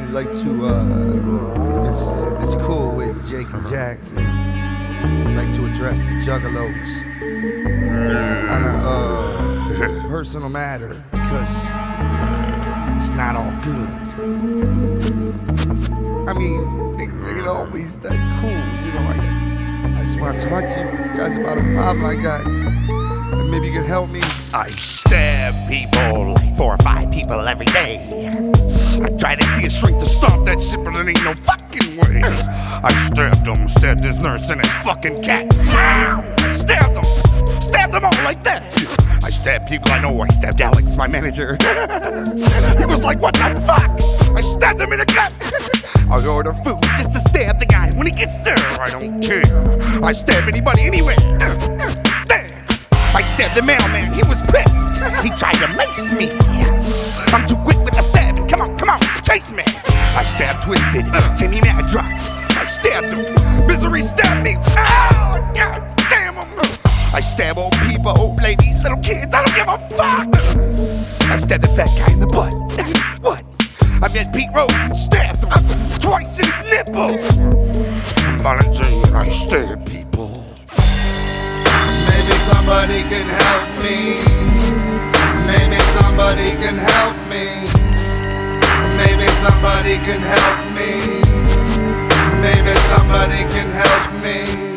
like to, if it's cool with Jake and Jack, I'd like to address the Juggalos on a personal matter, because it's not all good. I mean, things ain't always that cool, you know. I just want to talk to you guys about a problem I got, and maybe you can help me. I stab people, like 4 or 5 people every day. I try to see a shrink to stop that shit, but it ain't no fucking way. I stabbed this nurse and his fucking cat. Stabbed them all like that. I stabbed people I know. I stabbed Alex, my manager. He was like, what the fuck? I stabbed him in the gut. I'll order food just to stab the guy when he gets there. I don't care. I stab anybody anywhere. I stabbed the mailman, he was pissed. He tried to mace me. I'm too quick with the stabbing, come on, chase me. I stabbed Twisted, Timmy Madrox. I stabbed him, Misery stabbed me. Oh, god damn him. I stab old people, old ladies, little kids, I don't give a fuck. I stabbed the fat guy in the butt. What? I met Pete Rose and stabbed him twice in his nipples. I'm volunteering, I stab people. Maybe somebody can help me. Maybe somebody can help me. Maybe somebody can help me. Maybe somebody can help me.